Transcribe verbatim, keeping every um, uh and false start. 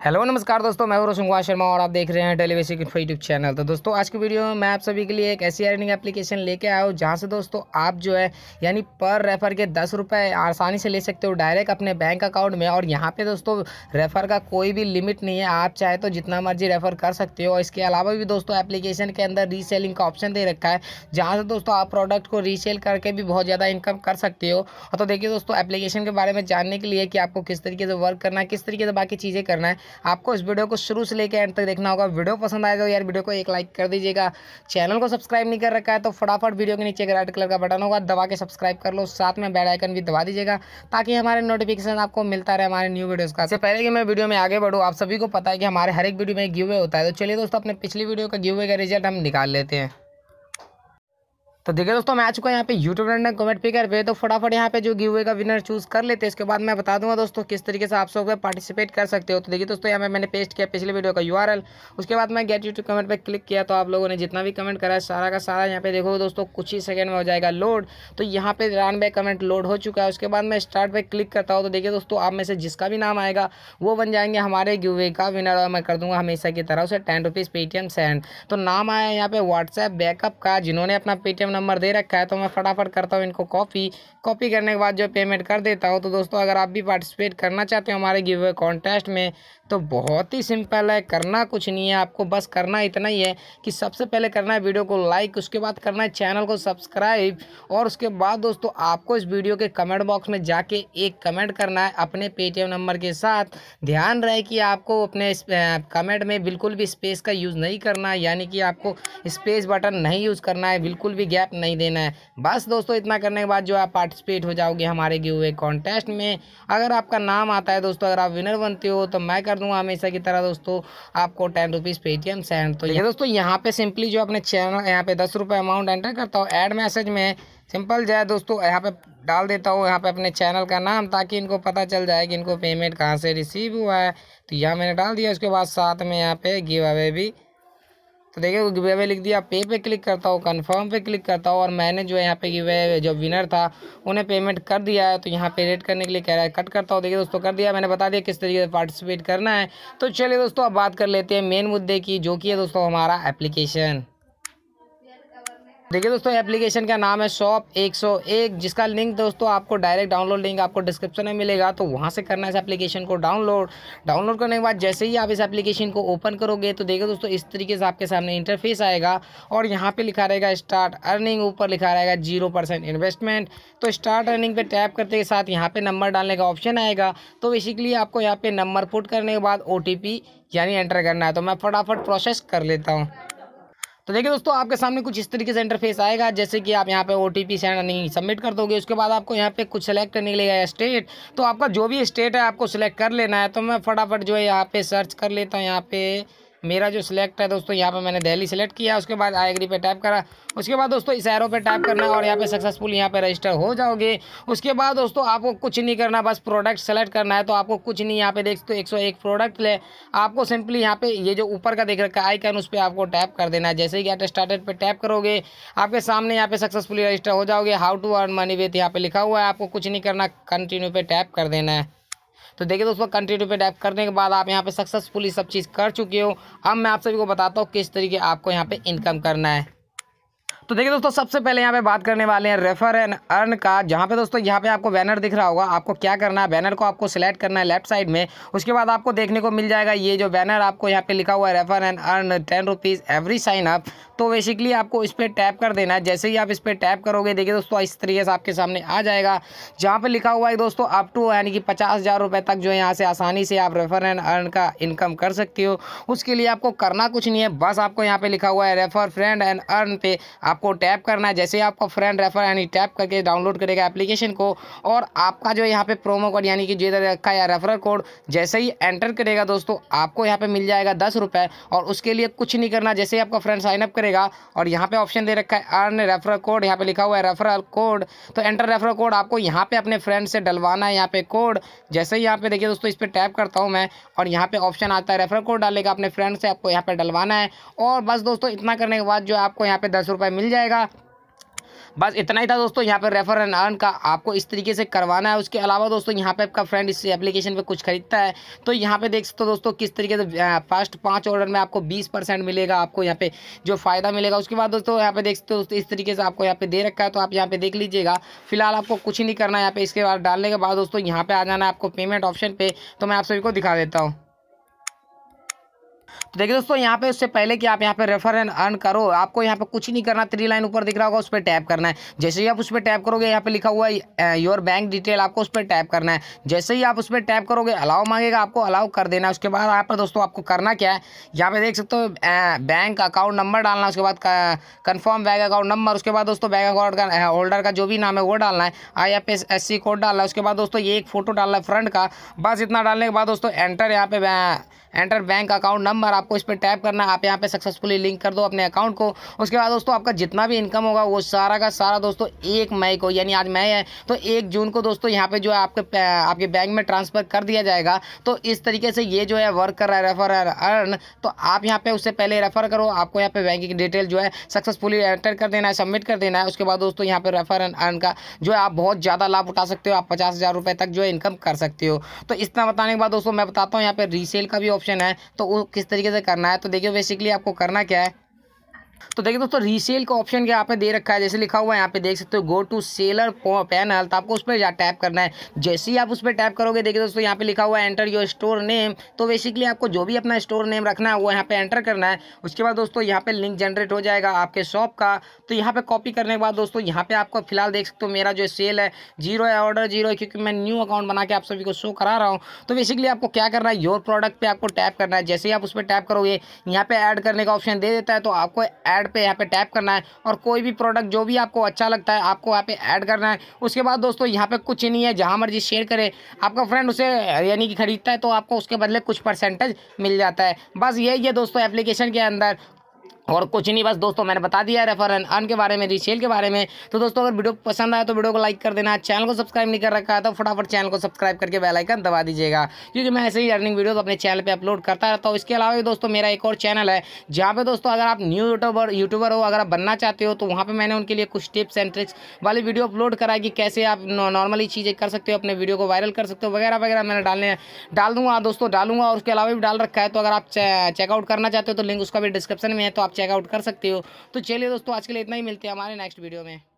Hello नमस्कार दोस्तों, मैं हूं रोशन शर्मा और आप देख रहे हैं daily basic info YouTube channel. तो दोस्तों आज की वीडियो में मैं आप सभी के लिए एक ऐसी अर्निंग एप्लीकेशन लेके आया हूं जहां से दोस्तों आप जो है यानी पर रेफर के दस रुपये आसानी से ले सकते हो डायरेक्ट अपने बैंक अकाउंट में। और यहां पे दोस्तों रेफर का कोई भी लिमिट नहीं है, आप चाहे तो जितना मर्जी रेफर कर सकते हो। इसके अलावा भी दोस्तों एप्लीकेशन के अंदर रीसेलिंग का ऑप्शन दे रखा है जहाँ से दोस्तों आप प्रोडक्ट को रीसेल करके भी बहुत ज़्यादा इनकम कर सकते हो। तो देखिए दोस्तों एप्लीकेशन के बारे में जानने के लिए कि आपको किस तरीके से वर्क करना है, किस तरीके से बाकी चीज़ें करना है, आपको इस वीडियो को शुरू से लेकर एंड तक देखना होगा। वीडियो पसंद आएगा तो यार वीडियो को एक लाइक कर दीजिएगा। चैनल को सब्सक्राइब नहीं कर रखा है तो फटाफट वीडियो के नीचे एक रेड कलर का बटन होगा, दबा के सब्सक्राइब कर लो, साथ में बेल आइकन भी दबा दीजिएगा ताकि हमारे नोटिफिकेशन आपको मिलता रहे हमारे न्यू वीडियोस का। इससे पहले कि मैं वीडियो में आगे बढ़ूँ, आप सभी को पता है कि हमारे हर एक वीडियो में गिव अवे होता है। तो चलिए दोस्तों अपने पिछली वीडियो का गिव अवे का रिजल्ट हम निकाल लेते हैं। तो देखिए दोस्तों मैं आ चुका है यहाँ पे यूट्यूब रैंडम कमेंट पिकर पे। तो फटाफट यहाँ पे जो गिव अवे का विनर चूज कर लेते हैं। इसके बाद मैं बता दूंगा दोस्तों किस तरीके से आप सब पार्टिसिपेट कर सकते हो। तो देखिए दोस्तों यहाँ पे मैंने पेस्ट किया पिछले वीडियो का यूआरएल, उसके बाद मैं गेट यूट्यूब कमेंट पे क्लिक किया। तो आप लोगों ने जितना भी कमेंट करा है सारा का सारा यहाँ पे देखो दोस्तों कुछ ही सेकंड में हो जाएगा लोड। तो यहाँ पे तिरानवे कमेंट लोड हो चुका है। उसके बाद मैं स्टार्ट पे क्लिक करता हूँ। तो देखिए दोस्तों आप में से जिसका भी नाम आएगा वो बन जाएंगे हमारे गिव अवे का विनर और मैं कर दूंगा हमेशा की तरह उसे टेन रुपीज़ पेटीएम सेंड। तो नाम आया यहाँ पे व्हाट्सएप बैकअप का, जिन्होंने अपना पेटीएम नंबर दे रखा है। तो मैं फटाफट करता हूँ इनको कॉपी कॉपी करने के बाद जो पेमेंट कर देता हूँ। तो दोस्तों अगर आप भी पार्टिसिपेट करना चाहते हो हमारे गिव अवे कॉन्टेस्ट में तो बहुत ही सिंपल है, करना कुछ नहीं है, आपको बस करना इतना ही है कि सबसे पहले करना है वीडियो को लाइक, उसके बाद करना है चैनल को सब्सक्राइब और उसके बाद दोस्तों आपको इस वीडियो के कमेंट बॉक्स में जाके एक कमेंट करना है अपने पेटीएम नंबर के साथ। ध्यान रहे कि आपको अपने कमेंट में बिल्कुल भी स्पेस का यूज़ नहीं करना है, यानी कि आपको स्पेस बटन नहीं यूज़ करना है, बिल्कुल भी गैप नहीं देना है। बस दोस्तों इतना करने के बाद जो आप पार्टिसिपेट हो जाओगे हमारे गिव अवे कॉन्टेस्ट में। अगर आपका नाम आता है दोस्तों, अगर आप विनर बनते हो तो मैं कर दूंगा हमेशा की तरह दोस्तों आपको टेन रुपीज़ पेटीएम सेंड। तो ये दोस्तों यहाँ पे सिंपली जो अपने चैनल यहाँ पे दस रुपये अमाउंट एंटर करता हूँ ऐड मैसेज में, सिंपल जाए दोस्तों यहाँ पे डाल देता हूँ यहाँ पे अपने चैनल का नाम ताकि इनको पता चल जाए कि इनको पेमेंट कहाँ से रिसीव हुआ है। तो यहाँ मैंने डाल दिया। उसके बाद साथ में यहाँ पे गिव अवे भी, तो देखिए गिव अवे लिख दिया। पे पे क्लिक करता हूँ, कंफर्म पे क्लिक करता हूँ और मैंने जो है यहाँ पे गिव अवे जो विनर था उन्हें पेमेंट कर दिया है। तो यहाँ पे रेट करने के लिए कह रहा है, कट करता हूँ। देखिए दोस्तों कर दिया, मैंने बता दिया किस तरीके से पार्टिसिपेट करना है। तो चलिए दोस्तों अब बात कर लेते हैं मेन मुद्दे की, जो कि है दोस्तों हमारा एप्लीकेशन। देखिए दोस्तों एप्लीकेशन का नाम है शॉप एक सौ एक, जिसका लिंक दोस्तों आपको डायरेक्ट डाउनलोड लिंक आपको डिस्क्रिप्शन में मिलेगा। तो वहां से करना है इस एप्लीकेशन को डाउनलोड। डाउनलोड करने के बाद जैसे ही आप इस एप्लीकेशन को ओपन करोगे तो देखिए दोस्तों इस तरीके से आपके सामने इंटरफेस आएगा और यहाँ पे लिखा रहेगा स्टार्ट अर्निंग, ऊपर लिखा रहेगा जीरो परसेंट इन्वेस्टमेंट। तो स्टार्ट अर्निंग पे टैप करते के साथ यहाँ पे नंबर डालने का ऑप्शन आएगा। तो बेसिकली आपको यहाँ पे नंबर पुट करने के बाद ओ टी पी यानी एंटर करना है। तो मैं फटाफट प्रोसेस कर लेता हूँ। तो देखिए दोस्तों आपके सामने कुछ इस तरीके से इंटरफेस आएगा, जैसे कि आप यहाँ पे ओटीपी सेंड नहीं सबमिट कर दोगे। उसके बाद आपको यहाँ पे कुछ सेलेक्ट करने के लिए स्टेट, तो आपका जो भी स्टेट है आपको सिलेक्ट कर लेना है। तो मैं फटाफट जो है यहाँ पे सर्च कर लेता हूँ। यहाँ पे मेरा जो सिलेक्ट है दोस्तों यहाँ पे मैंने दिल्ली सेलेक्ट किया। उसके बाद आई एग्री पे टैप करा। उसके बाद दोस्तों इस एरो पे टैप करना है और यहाँ पे सक्सेसफुल यहाँ पे रजिस्टर हो जाओगे। उसके बाद दोस्तों आपको कुछ नहीं करना, बस प्रोडक्ट सेलेक्ट करना है। तो आपको कुछ नहीं, यहाँ पे देख तो एक सौ एक प्रोडक्ट ले, आपको सिंपली यहाँ पे ये जो ऊपर का देख रखा है आइकन उस पर आपको टैप कर देना है। जैसे ही गेट स्टार्टेड पे टैप करोगे आपके सामने यहाँ पे सक्सेसफुली रजिस्टर हो जाओगे। How to earn money with यहाँ पे लिखा हुआ है, आपको कुछ नहीं करना, कंटिन्यू पे टैप कर देना है। तो देखिए दोस्तों कंटिन्यू पे टैप करने के बाद आप यहाँ पे सक्सेसफुली सब चीज़ कर चुके हो। अब मैं आप सभी को बताता हूँ किस तरीके आपको यहाँ पे इनकम करना है। तो देखिए दोस्तों सबसे पहले यहाँ पे बात करने वाले हैं रेफर एंड अर्न का, जहाँ पे दोस्तों यहाँ पे आपको बैनर दिख रहा होगा। आपको क्या करना है, बैनर को आपको सिलेक्ट करना है लेफ्ट साइड में। उसके बाद आपको देखने को मिल जाएगा ये जो बैनर आपको यहाँ पे लिखा हुआ है refer and earn ten rupees every sign up. तो बेसिकली आपको इस पर टैप कर देना है। जैसे ही आप इस पर टैप करोगे देखिए दोस्तों इस तरीके से आपके सामने आ जाएगा, जहाँ पे लिखा हुआ है दोस्तों अप टू यानी कि पचास हज़ार रुपये तक जो है यहाँ से आसानी से आप रेफर एंड अर्न का इनकम कर सकते हो। उसके लिए आपको करना कुछ नहीं है, बस आपको यहाँ पे लिखा हुआ है रेफर फ्रेंड एंड अर्न पे आपको टैप करना है। जैसे ही आपका फ्रेंड रेफर यानी टैप करके डाउनलोड करेगा एप्लीकेशन को और आपका जो यहाँ पे प्रोमो कोड यानी कि जो इधर रखा है या रेफरल कोड जैसे ही एंटर करेगा दोस्तों आपको यहाँ पे मिल जाएगा दस रुपये। और उसके लिए कुछ नहीं करना, जैसे ही आपका फ्रेंड साइन अप करेगा और यहाँ पे ऑप्शन दे रखा है अर्न रेफरल कोड, यहाँ पे लिखा हुआ है रेफरल कोड। तो एंटर रेफरल कोड आपको यहाँ पे अपने फ्रेंड से डलवाना है यहाँ पे कोड। जैसे ही यहाँ पे देखिए दोस्तों इस पर टैप करता हूँ मैं और यहाँ पे ऑप्शन आता है रेफरल कोड डालेगा अपने फ्रेंड से, आपको यहाँ पे डलवाना है। और बस दोस्तों इतना करने के बाद जो आपको यहाँ पे दस रुपये मिल जाएगा। बस इतना ही था दोस्तों यहाँ पे रेफर एंड अर्न का आपको इस तरीके से करवाना है। उसके अलावा दोस्तों यहाँ पे आपका फ्रेंड इस एप्लीकेशन पे कुछ खरीदता है तो यहाँ पे देख सकते हो दोस्तों किस तरीके से फर्स्ट पाँच ऑर्डर में आपको बीस परसेंट मिलेगा, आपको यहाँ पे जो फायदा मिलेगा। उसके बाद दोस्तों यहाँ पे देख सकते हो दोस्तों इस तरीके से आपको यहाँ पे दे रखा है, तो आप यहाँ पे देख लीजिएगा। फिलहाल आपको कुछ नहीं करना है यहाँ पे। इसके बाद डालने के बाद दोस्तों यहाँ पे आ जाना है आपको पेमेंट ऑप्शन पे। तो मैं आप सभी को दिखा देता हूँ। तो देखिए दोस्तों यहाँ पे उससे पहले कि आप यहाँ पे रेफर एंड अर्न करो, आपको यहाँ पे कुछ नहीं करना। थ्री लाइन ऊपर दिख रहा होगा, उस पर टैप करना है। जैसे ही आप उस पर टैप करोगे यहाँ पे लिखा हुआ है योर बैंक डिटेल, आपको उस पर टैप करना है। जैसे ही आप उस पर टैप करोगे अलाउ मांगेगा, आपको अलाउ कर देना है। उसके बाद यहाँ पर दोस्तों आपको करना क्या है, यहाँ पे देख सकते हो बैंक अकाउंट नंबर डालना है। उसके बाद कन्फर्म बैंक अकाउंट नंबर, उसके बाद दोस्तों बैंक अकाउंट का होल्डर का जो भी नाम है वो डालना है। आई एफ एस एस सी कोड डालना है। उसके बाद दोस्तों ये एक फोटो डालना है फ्रंट का। बस इतना डालने के बाद दोस्तों एंटर यहाँ पे एंटर बैंक अकाउंट नंबर, आपको इस पर टैप करना है। आप यहाँ पे सक्सेसफुली लिंक कर दो अपने अकाउंट को। उसके बाद दोस्तों आपका जितना भी इनकम होगा वो सारा का सारा दोस्तों एक मई को, यानी आज मई है तो एक जून को दोस्तों यहाँ पे जो है आपके आपके बैंक में ट्रांसफर कर दिया जाएगा। तो इस तरीके से ये जो है वर्क कर रहा है रेफर अर्न। तो आप यहाँ पे उससे पहले रेफर करो, आपको यहाँ पे बैंक की डिटेल जो है सक्सेसफुली एंटर कर देना है, सबमिट कर देना है। उसके बाद दोस्तों यहाँ पे रेफर अर्न का जो है आप बहुत ज़्यादा लाभ उठा सकते हो। आप पचास हज़ार रुपये तक जो है इनकम कर सकते हो। तो इतना बताने के बाद दोस्तों मैं बताता हूँ यहाँ पे रीसेल का भी ऑप्शन है, तो वो किस तरीके से करना है। तो देखिए बेसिकली आपको करना क्या है, तो देखिए दोस्तों रीसेल का ऑप्शन क्या यहाँ पे दे रखा है। जैसे लिखा हुआ है यहाँ पे देख सकते हो गो टू सेलर पैनल, तो आपको उस पर जा टैप करना है। जैसे ही आप उस पर टैप करोगे देखिए दोस्तों यहाँ पे लिखा हुआ है एंटर योर स्टोर नेम। तो बेसिकली आपको जो भी अपना स्टोर नेम रखना है वो यहाँ पे एंटर करना है। उसके बाद दोस्तों यहाँ पे लिंक जनरेट हो जाएगा आपके शॉप का। तो यहाँ पे कॉपी करने के बाद दोस्तों यहाँ पे आपको फिलहाल देख सकते हो मेरा जो सेल है जीरो है, ऑर्डर जीरो है, क्योंकि मैं न्यू अकाउंट बना के आप सभी को शो करा रहा हूँ। तो बेसिकली आपको क्या करना है, योर प्रोडक्ट पे आपको टैप करना है। जैसे ही आप उस पर टैप करोगे यहाँ पे ऐड करने का ऑप्शन दे देता है, तो आपको ऐड पे यहाँ पे टैप करना है और कोई भी प्रोडक्ट जो भी आपको अच्छा लगता है आपको यहाँ पे ऐड करना है। उसके बाद दोस्तों यहाँ पे कुछ नहीं है, जहां मर्जी शेयर करे आपका फ्रेंड उसे यानी कि खरीदता है तो आपको उसके बदले कुछ परसेंटेज मिल जाता है। बस यही है दोस्तों एप्लीकेशन के अंदर, और कुछ नहीं। बस दोस्तों मैंने बता दिया है रेफर एंड अर्न के बारे में, रीसेल के बारे में। तो दोस्तों अगर वीडियो पसंद आए तो वीडियो को लाइक कर देना। चैनल को सब्सक्राइब नहीं कर रखा है तो फटाफट चैनल को सब्सक्राइब करके बेल आइकन दबा दीजिएगा, क्योंकि मैं ऐसे ही अर्निंग वीडियोस अपने चैनल पे अपलोड करता रहता हूँ। इसके अलावा भी दोस्तों मेरा एक और चैनल है जहाँ पे दोस्तों अगर आप न्यू यूट्यूबर यूट्यूबर हो, अगर आप बनना चाहते हो, तो वहाँ पर मैंने उनके लिए कुछ टिप्स एंड ट्रिक्स वाली वीडियो अपलोड करा है कि कैसे आप नॉर्मली चीज़ें कर सकते हो, अपने वीडियो को वायरल कर सकते हो वगैरह वगैरह। मैंने डालने डाल दूंगा दोस्तों डालूंगा और उसके अलावा भी डाल रखा है। तो अगर आप चेकआउट करना चाहते हो तो लिंक उसका भी डिस्क्रिप्शन में है, तो आप चेकआउट कर सकते हो। तो चलिए दोस्तों आज के लिए इतना ही, मिलते हैं हमारे नेक्स्ट वीडियो में।